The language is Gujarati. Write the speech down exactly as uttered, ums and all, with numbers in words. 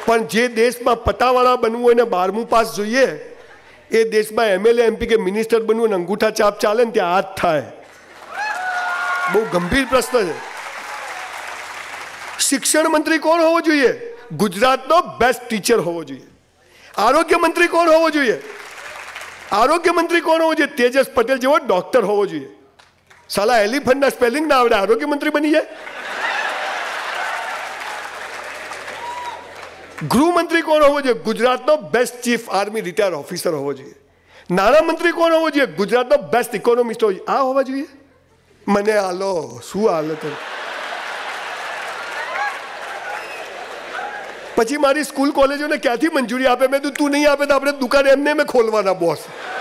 પણ જે દેશમાં પતાવાળા બનવું હોય ને બારમું પાસ જોઈએ, એ દેશમાં એમએલએ એમપી કે મિનિસ્ટર બનવું ને અંગૂઠા ચાપ ચાલે ને ત્યાં હાથ થાય. બહુ ગંભીર પ્રશ્ન છે. શિક્ષણ મંત્રી કોણ હોવો જોઈએ? ગુજરાતનો બેસ્ટ ટીચર હોવો જોઈએ. આરોગ્ય મંત્રી કોણ હોવો જોઈએ? આરોગ્ય મંત્રી કોણ હોવો જોઈએ? તેજસ પટેલ જેવો ડોક્ટર હોવો જોઈએ. સાલા એલિફન્ટના સ્પેલિંગ ના આવડે, આરોગ્ય મંત્રી બની જાય. ગૃહમંત્રી કોણ હોવો જોઈએ? ગુજરાતનો best chief army retire officer હોવો જોઈએ. નાણામંત્રી કોણ હોવો જોઈએ? ગુજરાતનો બેસ્ટ ઇકોનોમિસ્ટ હોવો જોઈએ. આ હોવા જોઈએ. મને હાલો શું હાલત. પછી મારી સ્કૂલ કોલેજોને ક્યાંથી મંજૂરી આપે? મેં તું નહીં આપે તો આપણે દુકાન એમને મેં ખોલવાના બોસ.